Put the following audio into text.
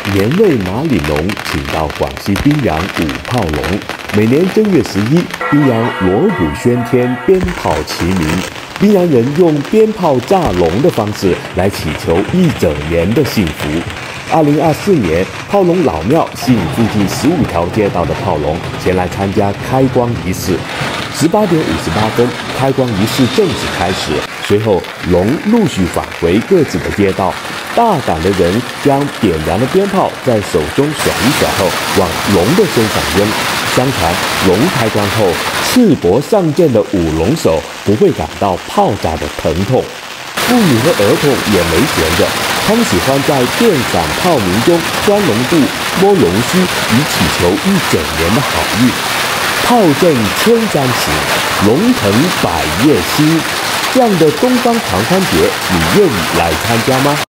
年味马里龙，请到广西宾阳舞炮龙。每年正月11，宾阳锣鼓喧天，鞭炮齐鸣。宾阳人用鞭炮炸龙的方式来祈求一整年的幸福。2024年，炮龙老庙吸引附近15条街道的炮龙前来参加开光仪式。18点58分，开光仪式正式开始。随后，龙陆续返回各自的街道。大胆的人将点燃的鞭炮在手中甩一甩后，往龙的身上扔。相传，龙开光后，赤膊上阵的舞龙手不会感到炮炸的疼痛。妇女和儿童也没闲着，他们喜欢在电闪炮鸣中钻龙肚、摸龙须，以祈求一整年的好运。炮阵千山行，龙腾百叶兴。这样的东方狂欢节，你愿意来参加吗？